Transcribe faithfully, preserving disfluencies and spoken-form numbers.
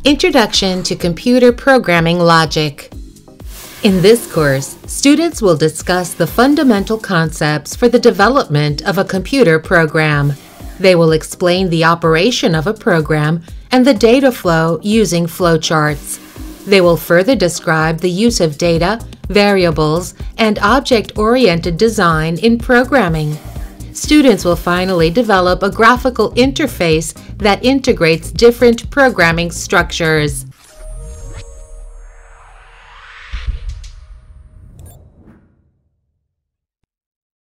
Introduction to Computer Programming Logic. In this course, students will discuss the fundamental concepts for the development of a computer program. They will explain the operation of a program and the data flow using flowcharts. They will further describe the use of data, variables, and object-oriented design in programming. Students will finally develop a graphical interface that integrates different programming structures.